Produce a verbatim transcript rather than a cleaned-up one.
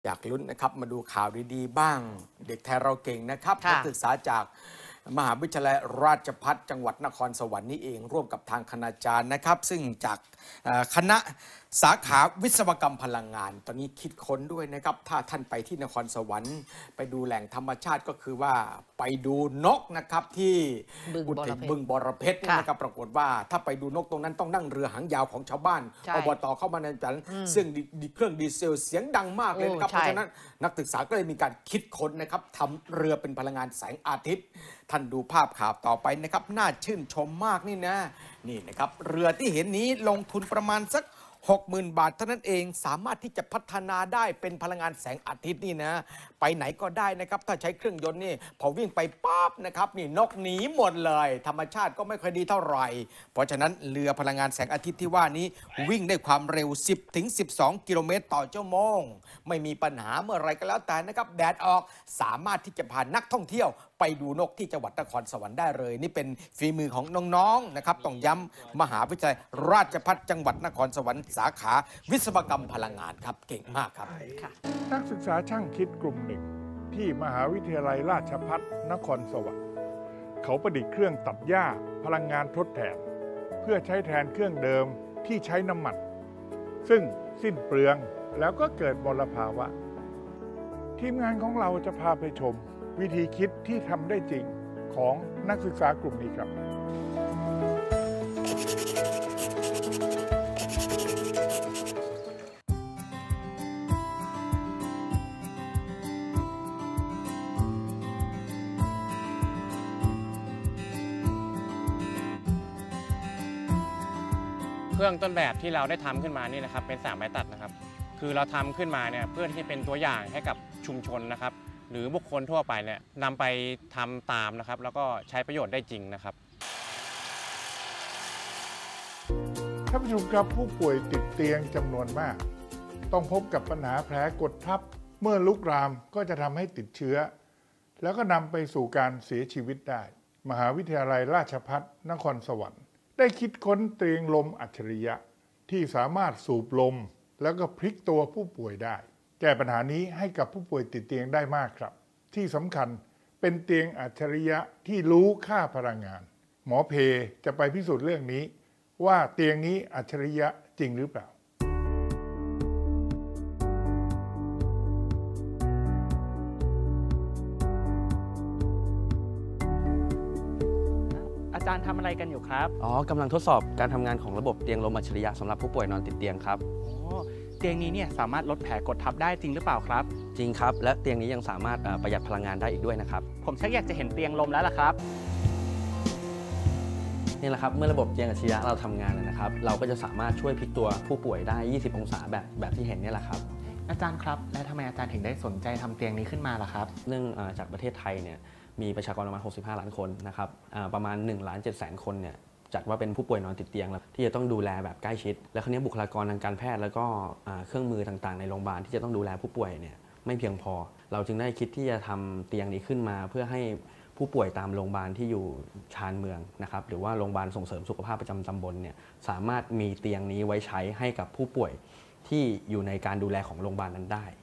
อยากลุ้นนะครับมาดูข่าวดีๆบ้างเด็กไทยเราเก่งนะครับนักศึกษาจากมหาวิทยาลัยราชภัฏจังหวัดนครสวรรค์นี่เองร่วมกับทางคณาจารย์นะครับซึ่งจากคณะสาขาวิศวกรรมพลังงานตอนนี้คิดค้นด้วยนะครับถ้าท่านไปที่นครสวรรค์ไปดูแหล่งธรรมชาติก็คือว่าไปดูนกนะครับที่อุทยานบึงบรเพชรนะครับปรากฏว่าถ้าไปดูนกตรงนั้นต้องนั่งเรือหางยาวของชาวบ้านอบตเข้ามาในจันซึ่งเครื่องดีเซลเสียงดังมากเลยนะครับเพราะฉะนั้นนักศึกษาก็เลยมีการคิดค้นนะครับทำเรือเป็นพลังงานแสงอาทิตย์ท่านดูภาพข่าวต่อไปนะครับน่าชื่นชมมากนี่นะนี่นะครับเรือที่เห็นนี้ลงทุนประมาณสักหกหมื่น บาทเท่านั้นเองสามารถที่จะพัฒนาได้เป็นพลังงานแสงอาทิตย์นี่นะไปไหนก็ได้นะครับถ้าใช้เครื่องยนต์นี่พอวิ่งไปปั๊บนะครับนี่นกหนีหมดเลยธรรมชาติก็ไม่ค่อยดีเท่าไหร่เพราะฉะนั้นเรือพลังงานแสงอาทิตย์ที่ว่านี้วิ่งได้ความเร็ว สิบถึงสิบสอง กิโลเมตรต่อชั่วโมงไม่มีปัญหาเมื่อไรก็แล้วแต่นะครับแดดออกสามารถที่จะพานักท่องเที่ยวไปดูนกที่จังหวัดนครสวรรค์ได้เลยนี่เป็นฝีมือของน้องๆนะครับต้องย้ำมหาวิทยาลัยราชภัฏจังหวัดนครสวรรค์สาขาวิศวกรรมพลังงานครับเก่งมากครับนักศึกษาช่างคิดกลุ่มหนึ่งที่มหาวิทยาลัยราชภัฏนครสวรรค์เขาประดิษฐ์เครื่องตัดหญ้าพลังงานทดแทนเพื่อใช้แทนเครื่องเดิมที่ใช้น้ำมันซึ่งสิ้นเปลืองแล้วก็เกิดมลภาวะทีมงานของเราจะพาไปชมวิธีคิดที่ทำได้จริงของนักศึกษากลุ่มนี้ครับเครื่องต้นแบบที่เราได้ทำขึ้นมานี่นะครับเป็นสามไม้ตัดนะครับคือเราทำขึ้นมาเนี่ยเพื่อที่เป็นตัวอย่างให้กับชุมชนนะครับหรือบุคคลทั่วไปเนี่ยนำไปทำตามนะครับแล้วก็ใช้ประโยชน์ได้จริงนะครับท่านผู้ชมครับผู้ป่วยติดเตียงจำนวนมากต้องพบกับปัญหาแผลกดทับเมื่อลุกรามก็จะทำให้ติดเชื้อแล้วก็นำไปสู่การเสียชีวิตได้มหาวิทยาลัยราชภัฏนครสวรรค์ได้คิดค้นเตียงลมอัจฉริยะที่สามารถสูบลมแล้วก็พลิกตัวผู้ป่วยได้แก้ปัญหานี้ให้กับผู้ป่วยติดเตียงได้มากครับที่สำคัญเป็นเตียงอัจฉริยะที่รู้ค่าพลังงานหมอเพจะไปพิสูจน์เรื่องนี้ว่าเตียงนี้อัจฉริยะจริงหรือเปล่าอาจารย์ทำอะไรกันอยู่ครับอ๋อกำลังทดสอบการทำงานของระบบเตียงลมอัจฉริยะสำหรับผู้ป่วยนอนติดเตียงครับอ๋อเตียงนี้เนี่ยสามารถลดแผลกดทับได้จริงหรือเปล่าครับจริงครับและเตียงนี้ยังสามารถประหยัดพลังงานได้อีกด้วยนะครับผมชักอยากจะเห็นเตียงลมแล้วล่ะครับนี่แหละครับเมื่อระบบเตียงอัจฉริยะเราทำงานนะครับเราก็จะสามารถช่วยพลิกตัวผู้ป่วยได้ยี่สิบองศาแบบแบบที่เห็นนี่แหละครับอาจารย์ครับและทำไมอาจารย์ถึงได้สนใจทำเตียงนี้ขึ้นมาล่ะครับเนื่องจากประเทศไทยเนี่ยมีประชากรประมาณหกสิบห้าล้านคนนะครับประมาณหนึ่งล้านเจ็ดแสนคนเนี่ยจัดว่าเป็นผู้ป่วยนอนติดเตียงแล้วที่จะต้องดูแลแบบใกล้ชิดและคราวนี้บุคลากรทางการแพทย์แล้วก็เครื่องมือต่างๆในโรงพยาบาลที่จะต้องดูแลผู้ป่วยเนี่ยไม่เพียงพอเราจึงได้คิดที่จะทำเตียงนี้ขึ้นมาเพื่อให้ผู้ป่วยตามโรงพยาบาลที่อยู่ชานเมืองนะครับหรือว่าโรงพยาบาลส่งเสริมสุขภาพประจำตำบลเนี่ยสามารถมีเตียงนี้ไว้ใช้ให้กับผู้ป่วยที่อยู่ในการดูแลของโรงพยาบาลนั้นได้